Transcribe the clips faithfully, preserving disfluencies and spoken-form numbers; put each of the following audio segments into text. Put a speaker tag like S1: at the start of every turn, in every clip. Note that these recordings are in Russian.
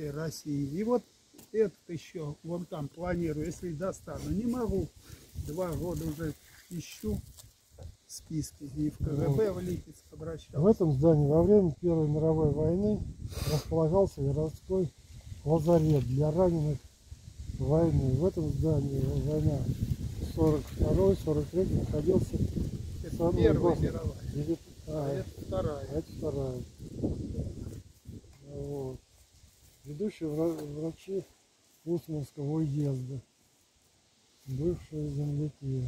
S1: советской России. И вот этот еще вон там планирую, если достану. Не могу. Два года уже ищу списки. И в КГБ в Липецк обращался.
S2: В этом здании во время Первой мировой войны располагался городской лазарет для раненых войны. В этом здании война сорок второй сорок третий находился.
S1: Это Первая мировая.
S2: Девять... А,
S1: а это вторая.
S2: Это вторая. Вот. Ведущие врачи Усманского уезда. Бывшие земляки.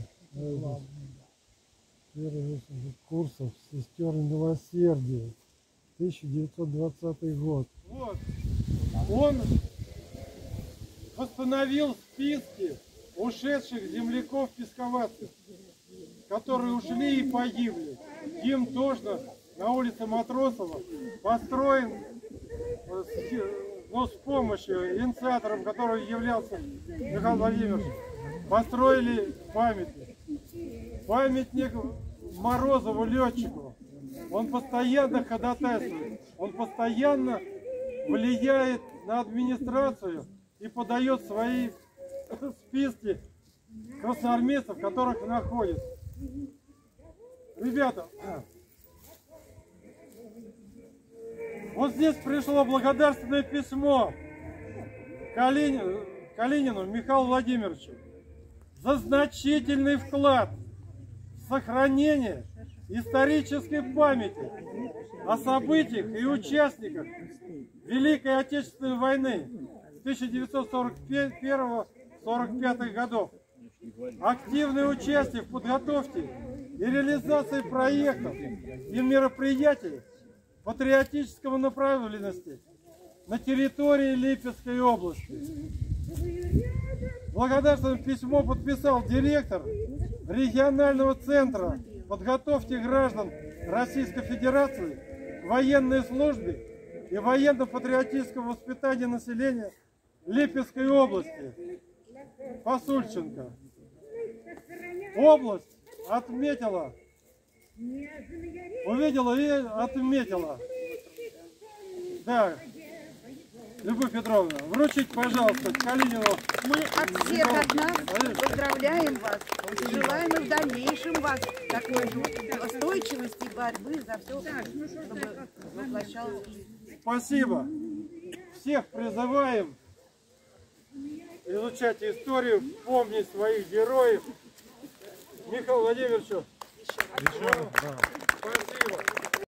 S2: Первый курсов сестер милосердия. тысяча девятьсот двадцатый год.
S3: Вот. Он восстановил списки ушедших земляков-песковадцев, которые ушли и погибли. Им тоже на улице Матросова построен, ну, с помощью инициатором, который являлся Михаил Владимирович, построили памятник. Памятник Морозову, летчику. Он постоянно ходатайствует, он постоянно влияет на администрацию и подает свои списки красноармейцев, которых находит. Ребята, вот здесь пришло благодарственное письмо Калинину, Калинину Михаилу Владимировичу за значительный вклад в сохранение исторической памяти о событиях и участниках Великой Отечественной войны тысяча девятьсот сорок первого — сорок пятого годов. Активное участие в подготовке и реализации проектов и мероприятий патриотического направленности на территории Липецкой области. Благодарственное письмо подписал директор регионального центра подготовки граждан Российской Федерации к военной службе и военно-патриотического воспитания населения Липецкой области Посульченко. Область отметила, увидела и отметила. Да, Любовь Петровна, вручите, пожалуйста, Калинину.
S4: Мы от всех от нас поздравляем вас, желаем и в дальнейшем вас такой же устойчивости, борьбы за все, чтобы воплощалось.
S3: Спасибо. Всех призываем изучать историю, помнить своих героев. Михаилу Владимировичу. Спасибо.